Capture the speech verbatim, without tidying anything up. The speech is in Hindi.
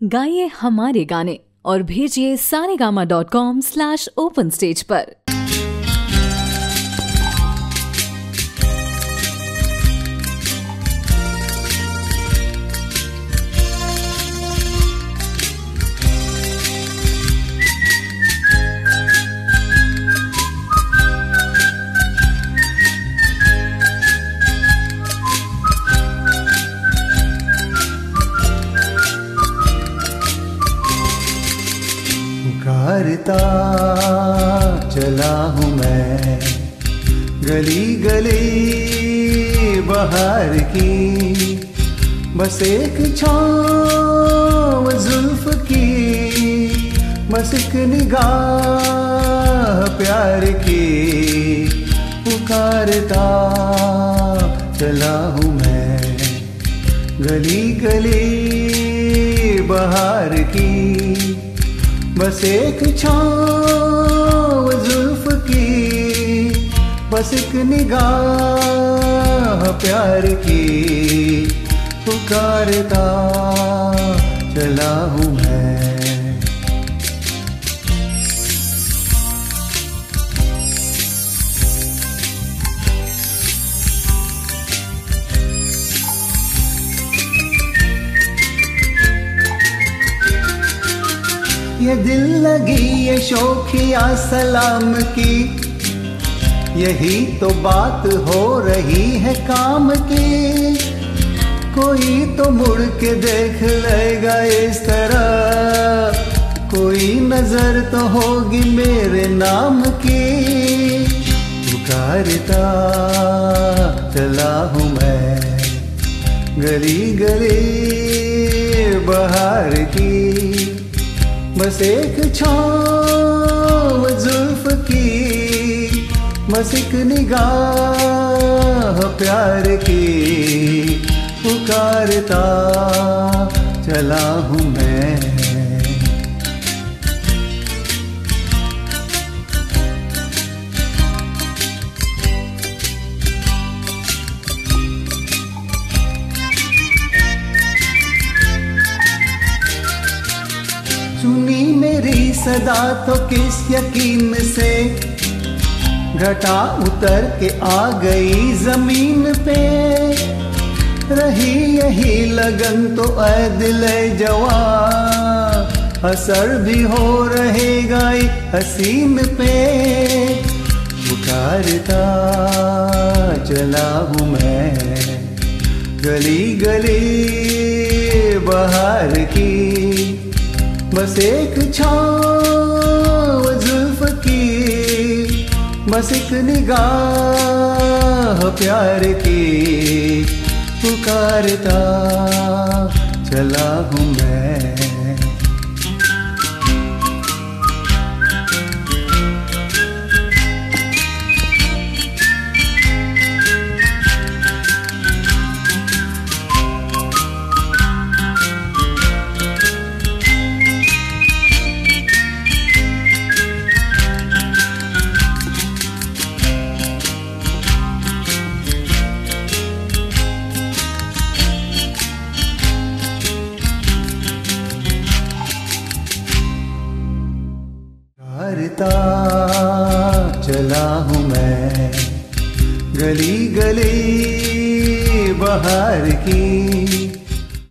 गाइए हमारे गाने और भेजिए Saregama dot com slash open stage पर। पुकारता चला हूँ मैं गली गली बहार की, बस एक छाँव जुल्फ की, बस एक निगाह प्यार की। पुकारता चला हूँ मैं गली गली बहार की, बस एक छाँव जुल्फ की, बस एक निगाह प्यार की। पुकारता चला हूँ मैं। ये दिल लगी ये शौखिया सलाम की, यही तो बात हो रही है काम की। कोई तो मुड़ के देख लेगा इस तरह, कोई नजर तो होगी मेरे नाम की। पुकारता चला हूँ मैं गली गली बहार की, बस एक छाँव जुल्फ की, बस एक निगाह प्यार की। पुकारता चला हूँ मैं। सुनी मेरी सदा तो किस यकीन से, घटा उतर के आ गई जमीन पे। रही यही लगन तो ऐ दिले जवा, असर भी हो रहेगा हसीन पे। पुकारता चला हूँ मैं गली गली बहार की, बस एक छाँव जुल्फ की, बस एक निगाह प्यार की। पुकारता चला हूँ मैं। पुकारता चला हूँ मैं गली गली बहार की,